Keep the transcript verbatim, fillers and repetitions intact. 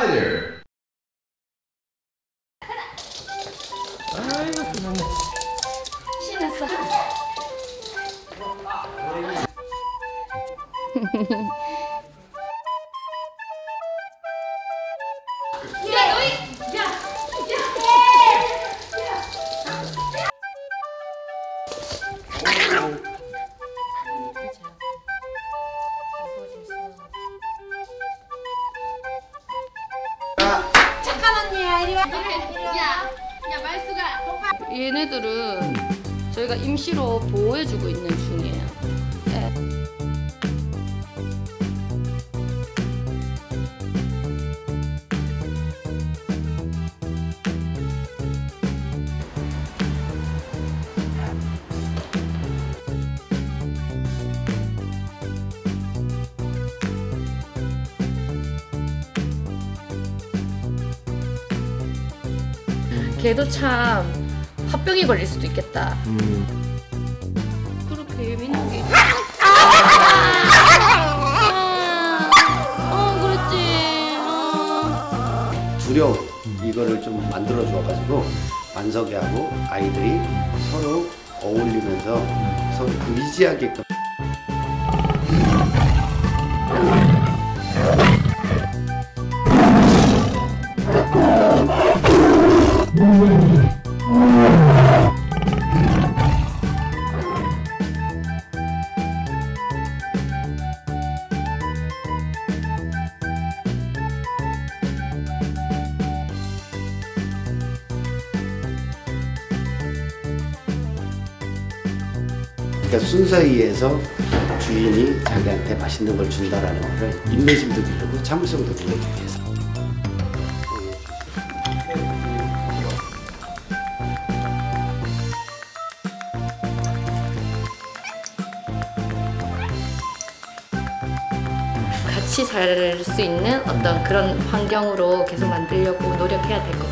Hi there. 아이고 그만해. 신났어. 야 너희 야 착한 언니야 이리 와. 야야 말수가. 얘네들은 저희가 임시로 보호해주고 있는 중이에요. 네. 걔도 참 화병이 걸릴 수도 있겠다. 음. 그렇게 예민한 게. 어, 그렇지. 어. 두려움 이거를 좀 만들어 주어가지고 만석이하고 아이들이 서로 어울리면서 서로 의지하게끔. 그러니까 순서에 의해서 주인이 자기한테 맛있는 걸 준다라는 거를 인내심도 기르고 참을성도 기르기 위해서. 같이 살 수 있는 어떤 그런 환경으로 계속 만들려고 노력해야 될 것 같아요.